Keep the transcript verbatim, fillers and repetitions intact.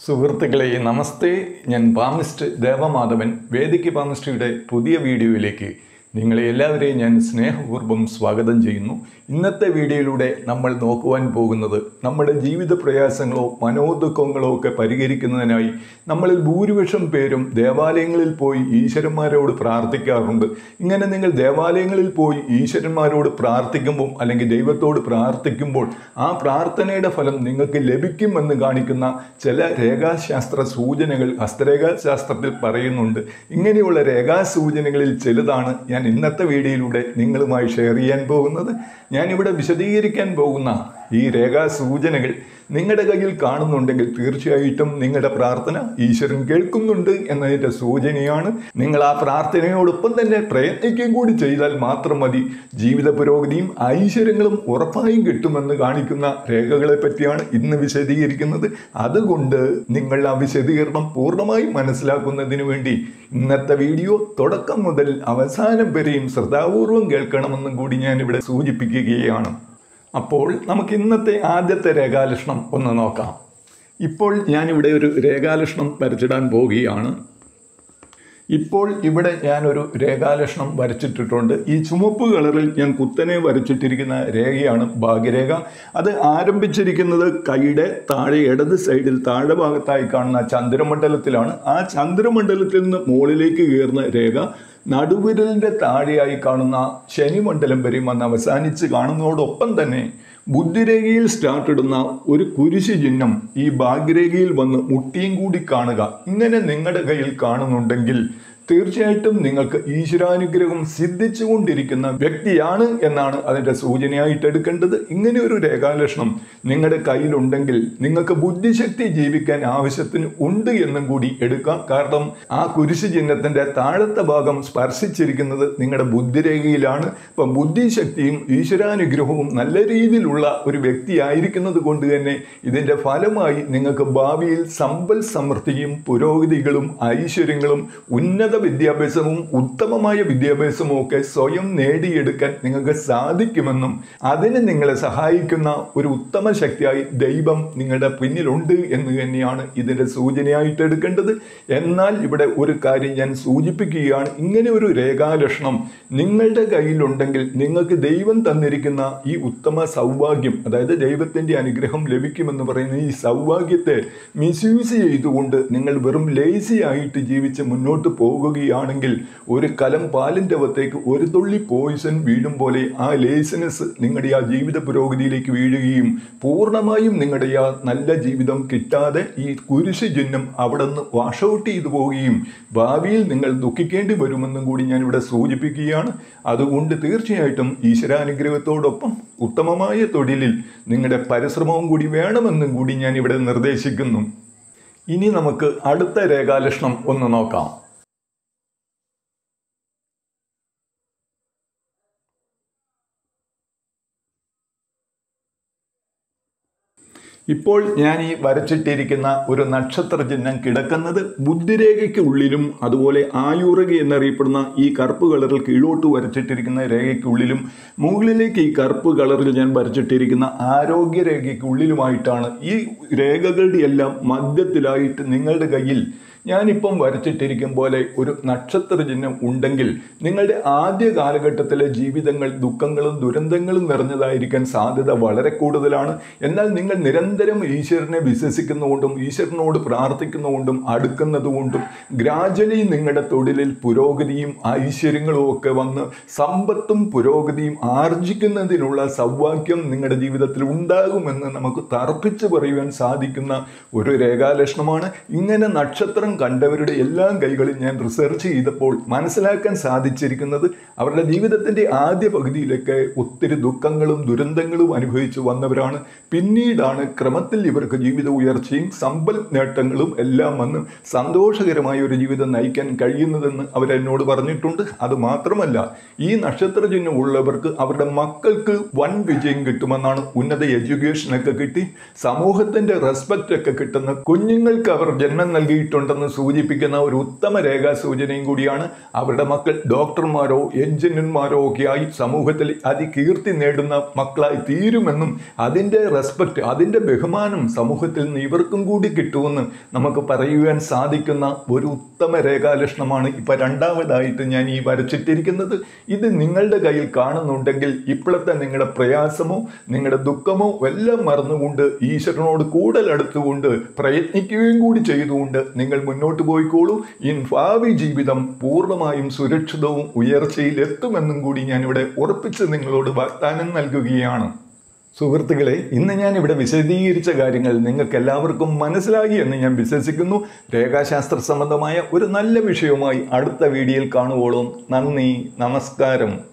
സുഹൃത്തുക്കളെ നമസ്തേ. ഞാൻ പാമിസ്റ്റ് ദേവമാധവൻ. വേദിക്ക് പാമിസ്ട്രിയുടെ പുതിയ വീഡിയോയിലേക്ക് നിങ്ങളെ എല്ലാവരെയും ഞാൻ സ്നേഹപൂർവ്വം സ്വാഗതം ചെയ്യുന്നു. ഇന്നത്തെ വീഡിയോയിലൂടെ നമ്മൾ നോക്കുവാൻ പോകുന്നത് നമ്മുടെ ജീവിത പ്രയാസങ്ങളോ മനോദുഃഖങ്ങളോ ഒക്കെ പരിഹരിക്കുന്നതിനായി നമ്മളിൽ ഭൂരിപക്ഷം പേരും ദേവാലയങ്ങളിൽ പോയി ഈശ്വരന്മാരോട് പ്രാർത്ഥിക്കാറുണ്ട്. ഇങ്ങനെ നിങ്ങൾ ദേവാലയങ്ങളിൽ പോയി ഈശ്വരന്മാരോട് പ്രാർത്ഥിക്കുമ്പോൾ അല്ലെങ്കിൽ ദൈവത്തോട് പ്രാർത്ഥിക്കുമ്പോൾ ആ പ്രാർത്ഥനയുടെ ഫലം നിങ്ങൾക്ക് ലഭിക്കുമെന്ന് കാണിക്കുന്ന ചില രേഖാശാസ്ത്ര സൂചനകൾ ഹസ്തരേഖാശാസ്ത്രത്തിൽ പറയുന്നുണ്ട്. ഇങ്ങനെയുള്ള രേഖാസൂചനകളിൽ ചിലതാണ് ഞാൻ ഇന്നത്തെ വീഡിയോയിലൂടെ നിങ്ങളുമായി ഷെയർ ചെയ്യാൻ പോകുന്നത്. ഞാനിവിടെ വിശദീകരിക്കാൻ പോകുന്ന ഈ രേഖാസൂചനകൾ നിങ്ങളുടെ കയ്യിൽ കാണുന്നുണ്ടെങ്കിൽ തീർച്ചയായിട്ടും നിങ്ങളുടെ പ്രാർത്ഥന ഈശ്വരൻ കേൾക്കുന്നുണ്ട് എന്നതിൻ്റെ സൂചനയാണ്. നിങ്ങൾ ആ പ്രാർത്ഥനയോടൊപ്പം തന്നെ പ്രയത്നിക്കുകയും കൂടി ചെയ്താൽ മാത്രം മതി. ജീവിത പുരോഗതിയും ഐശ്വര്യങ്ങളും ഉറപ്പായും കിട്ടുമെന്ന് കാണിക്കുന്ന രേഖകളെ പറ്റിയാണ് ഇന്ന് വിശദീകരിക്കുന്നത്. അതുകൊണ്ട് നിങ്ങൾ ആ വിശദീകരണം പൂർണ്ണമായും മനസ്സിലാക്കുന്നതിന് വേണ്ടി ഇന്നത്തെ വീഡിയോ തുടക്കം മുതൽ അവസാനം വരെയും ശ്രദ്ധാപൂർവം കേൾക്കണമെന്നും കൂടി ഞാനിവിടെ സൂചിപ്പിക്കുകയാണ്. അപ്പോൾ നമുക്ക് ഇന്നത്തെ ആദ്യത്തെ രേഖാലക്ഷണം ഒന്ന് നോക്കാം. ഇപ്പോൾ ഞാനിവിടെ ഒരു രേഖാലക്ഷണം വരച്ചിടാൻ പോവുകയാണ്. ഇപ്പോൾ ഇവിടെ ഞാനൊരു രേഖാലക്ഷണം വരച്ചിട്ടിട്ടുണ്ട്. ഈ ചുമപ്പ് കളറിൽ ഞാൻ കുത്തനെ വരച്ചിട്ടിരിക്കുന്ന രേഖയാണ് ഭാഗ്യരേഖ. അത് ആരംഭിച്ചിരിക്കുന്നത് കൈയുടെ താഴെ ഇടത് സൈഡിൽ താഴെ ഭാഗത്തായി കാണുന്ന ചന്ദ്രമണ്ഡലത്തിലാണ്. ആ ചന്ദ്രമണ്ഡലത്തിൽ നിന്ന് മുകളിലേക്ക് കയറുന്ന രേഖ നടുവിരലിൻ്റെ താഴെയായി കാണുന്ന ശനിമണ്ഡലം വരെയും വന്ന് അവസാനിച്ച് കാണുന്നതോടൊപ്പം തന്നെ ബുദ്ധിരേഖയിൽ സ്റ്റാർട്ട് ഇടുന്ന ഒരു കുരിശ് ചിഹ്നം ഈ ഭാഗ്യരേഖയിൽ വന്ന് മുട്ടിയും കൂടി കാണുക. ഇങ്ങനെ നിങ്ങളുടെ കയ്യിൽ കാണുന്നുണ്ടെങ്കിൽ തീർച്ചയായിട്ടും നിങ്ങൾക്ക് ഈശ്വരാനുഗ്രഹം സിദ്ധിച്ചുകൊണ്ടിരിക്കുന്ന വ്യക്തിയാണ് എന്നാണ് അതിൻ്റെ സൂചനയായിട്ട് എടുക്കേണ്ടത്. ഇങ്ങനെ ഒരു രേഖാലക്ഷണം നിങ്ങളുടെ കയ്യിലുണ്ടെങ്കിൽ നിങ്ങൾക്ക് ബുദ്ധിശക്തി ജീവിക്കാൻ ആവശ്യത്തിന് ഉണ്ട് എന്നും കൂടി എടുക്കാം. കാരണം ആ കുരിശ് ചിഹ്നത്തിൻ്റെ താഴത്തെ ഭാഗം സ്പർശിച്ചിരിക്കുന്നത് നിങ്ങളുടെ ബുദ്ധിരേഖയിലാണ്. അപ്പം ബുദ്ധിശക്തിയും ഈശ്വരാനുഗ്രഹവും നല്ല രീതിയിലുള്ള ഒരു വ്യക്തിയായിരിക്കുന്നത് കൊണ്ട് തന്നെ ഇതിൻ്റെ ഫലമായി നിങ്ങൾക്ക് ഭാവിയിൽ സമ്പൽ സമൃദ്ധിയും പുരോഗതികളും ഐശ്വര്യങ്ങളും ഉന്നത വിദ്യാഭ്യാസവും ഉത്തമമായ വിദ്യാഭ്യാസവും ഒക്കെ സ്വയം നേടിയെടുക്കാൻ നിങ്ങൾക്ക് സാധിക്കുമെന്നും അതിന് നിങ്ങളെ സഹായിക്കുന്ന ഒരു ഉത്തമ ശക്തിയായി ദൈവം നിങ്ങളുടെ പിന്നിലുണ്ട് എന്ന് തന്നെയാണ് ഇതിൻ്റെ സൂചനയായിട്ട് എടുക്കേണ്ടത്. എന്നാൽ ഇവിടെ ഒരു കാര്യം ഞാൻ സൂചിപ്പിക്കുകയാണ്. ഇങ്ങനെ ഒരു രേഖാലക്ഷണം നിങ്ങളുടെ കയ്യിലുണ്ടെങ്കിൽ നിങ്ങൾക്ക് ദൈവം തന്നിരിക്കുന്ന ഈ ഉത്തമ സൗഭാഗ്യം, അതായത് ദൈവത്തിൻ്റെ അനുഗ്രഹം ലഭിക്കുമെന്ന് പറയുന്ന ഈ സൗഭാഗ്യത്തെ മിസ്യൂസ് ചെയ്തുകൊണ്ട് നിങ്ങൾ വെറും ലേസി ആയിട്ട് ജീവിച്ച് മുന്നോട്ട് പോകുക ാണെങ്കിൽ ഒരു കലം പാലിൻ്റെ അകത്തേക്ക് ഒരു തുള്ളി പോയിസൺ വീഴും പോലെ ആ ലേസിനെസ് നിങ്ങളുടെ ആ ജീവിത പുരോഗതിയിലേക്ക് വീഴുകയും പൂർണ്ണമായും നിങ്ങളുടെ ആ നല്ല ജീവിതം കിട്ടാതെ ഈ കുരിശ് ചിഹ്നം അവിടെ നിന്ന് വാഷ് ഔട്ട് ചെയ്തു പോവുകയും ഭാവിയിൽ നിങ്ങൾ ദുഃഖിക്കേണ്ടി വരുമെന്നും കൂടി ഞാനിവിടെ സൂചിപ്പിക്കുകയാണ്. അതുകൊണ്ട് തീർച്ചയായിട്ടും ഈശ്വരാനുഗ്രഹത്തോടൊപ്പം ഉത്തമമായ തൊഴിലിൽ നിങ്ങളുടെ പരിശ്രമവും കൂടി വേണമെന്നും കൂടി ഞാൻ ഇവിടെ നിർദ്ദേശിക്കുന്നു. ഇനി നമുക്ക് അടുത്ത രേഖാലക്ഷണം ഒന്ന് നോക്കാം. ഇപ്പോൾ ഞാൻ ഈ വരച്ചിട്ടിരിക്കുന്ന ഒരു നക്ഷത്ര ചിഹ്നം കിടക്കുന്നത് ബുദ്ധിരേഖയ്ക്ക് ഉള്ളിലും അതുപോലെ ആയുർരേഖ എന്നറിയപ്പെടുന്ന ഈ കറുപ്പ് കളറിൽ കീഴോട്ട് വരച്ചിട്ടിരിക്കുന്ന രേഖയ്ക്കുള്ളിലും മുകളിലേക്ക് ഈ കറുപ്പ് കളറിൽ ഞാൻ വരച്ചിട്ടിരിക്കുന്ന ആരോഗ്യരേഖയ്ക്ക് ഉള്ളിലുമായിട്ടാണ്. ഈ രേഖകളുടെ എല്ലാം മധ്യത്തിലായിട്ട് നിങ്ങളുടെ കയ്യിൽ ഞാനിപ്പം വരച്ചിട്ടിരിക്കും പോലെ ഒരു നക്ഷത്ര ചിഹ്നം ഉണ്ടെങ്കിൽ നിങ്ങളുടെ ആദ്യ കാലഘട്ടത്തിലെ ജീവിതങ്ങൾ ദുഃഖങ്ങളും ദുരന്തങ്ങളും നിറഞ്ഞതായിരിക്കാൻ സാധ്യത വളരെ കൂടുതലാണ്. എന്നാൽ നിങ്ങൾ നിരന്തരം ഈശ്വരനെ വിശ്വസിക്കുന്നതുകൊണ്ടും ഈശ്വരനോട് പ്രാർത്ഥിക്കുന്നതുകൊണ്ടും അടുക്കുന്നതുകൊണ്ടും ഗ്രാജ്വലി നിങ്ങളുടെ തൊഴിലിൽ പുരോഗതിയും ഐശ്വര്യങ്ങളും ഒക്കെ വന്ന് സമ്പത്തും പുരോഗതിയും ആർജിക്കുന്നതിനുള്ള സൗഭാഗ്യം നിങ്ങളുടെ ജീവിതത്തിൽ ഉണ്ടാകുമെന്ന് നമുക്ക് തർപ്പിച്ച് പറയുവാൻ സാധിക്കുന്ന ഒരു രേഖാലക്ഷണമാണ്. ഇങ്ങനെ നക്ഷത്രം കണ്ടവരുടെ എല്ലാം കൈകളിൽ ഞാൻ റിസർച്ച് ചെയ്തപ്പോൾ മനസ്സിലാക്കാൻ സാധിച്ചിരിക്കുന്നത് അവരുടെ ജീവിതത്തിൻ്റെ ആദ്യ പകുതിയിലൊക്കെ ഒത്തിരി ദുഃഖങ്ങളും ദുരന്തങ്ങളും അനുഭവിച്ചു വന്നവരാണ്. പിന്നീടാണ് ക്രമത്തിൽ ഇവർക്ക് ജീവിത ഉയർച്ചയും സമ്പൽ നേട്ടങ്ങളും എല്ലാം വന്ന് സന്തോഷകരമായ ഒരു ജീവിതം നയിക്കാൻ കഴിയുന്നതെന്ന് അവരെന്നോട് പറഞ്ഞിട്ടുണ്ട്. അതുമാത്രമല്ല, ഈ നക്ഷത്ര ചിഹ്നം ഉള്ളവർക്ക് അവരുടെ മക്കൾക്ക് വൻ വിജയം കിട്ടുമെന്നാണ്. ഉന്നത എഡ്യൂക്കേഷനൊക്കെ കിട്ടി സമൂഹത്തിൻ്റെ റെസ്പെക്റ്റ് ഒക്കെ കിട്ടുന്ന കുഞ്ഞുങ്ങൾക്ക് അവർ ജന്മം നൽകിയിട്ടുണ്ടെന്ന് ഉണ്ടെന്ന് സൂചിപ്പിക്കുന്ന ഒരു ഉത്തമ രേഖാസൂചനയും കൂടിയാണ്. അവരുടെ മക്കൾ ഡോക്ടർമാരോ എഞ്ചിനീയർമാരോ ഒക്കെ ആയി സമൂഹത്തിൽ അതികീർത്തി നേടുന്ന മക്കളായി തീരുമെന്നും അതിൻ്റെ റെസ്പെക്റ്റ്, അതിൻ്റെ ബഹുമാനം സമൂഹത്തിൽ നിന്ന് ഇവർക്കും കൂടി കിട്ടുമെന്ന് നമുക്ക് പറയുവാൻ സാധിക്കുന്ന ഒരു ഉത്തമ രേഖാലക്ഷണമാണ് ഇപ്പോൾ രണ്ടാമതായിട്ട് ഞാൻ ഈ വരച്ചിട്ടിരിക്കുന്നത്. ഇത് നിങ്ങളുടെ കയ്യിൽ കാണുന്നുണ്ടെങ്കിൽ ഇപ്പോഴത്തെ നിങ്ങളുടെ പ്രയാസമോ നിങ്ങളുടെ ദുഃഖമോ എല്ലാം മറന്നുകൊണ്ട് ഈശ്വരനോട് കൂടുതൽ അടുത്തുകൊണ്ട് പ്രയത്നിക്കുകയും കൂടി ചെയ്തുകൊണ്ട് നിങ്ങൾ മുന്നോട്ട് പോയിക്കോളൂ. ഈ ഭാവി ജീവിതം പൂർണ്ണമായും സുരക്ഷിതവും ഉയർച്ചയിൽ എത്തുമെന്നും കൂടി ഞാനിവിടെ ഉറപ്പിച്ച് നിങ്ങളോട് വാഗ്ദാനം നൽകുകയാണ്. സുഹൃത്തുക്കളെ, ഇന്ന് ഞാൻ ഇവിടെ വിശദീകരിച്ച കാര്യങ്ങൾ നിങ്ങൾക്ക് എല്ലാവർക്കും മനസ്സിലായി എന്ന് ഞാൻ വിശ്വസിക്കുന്നു. രേഖാശാസ്ത്ര സംബന്ധമായ ഒരു നല്ല വിഷയവുമായി അടുത്ത വീഡിയോയിൽ കാണുവോളും. നന്ദി, നമസ്കാരം.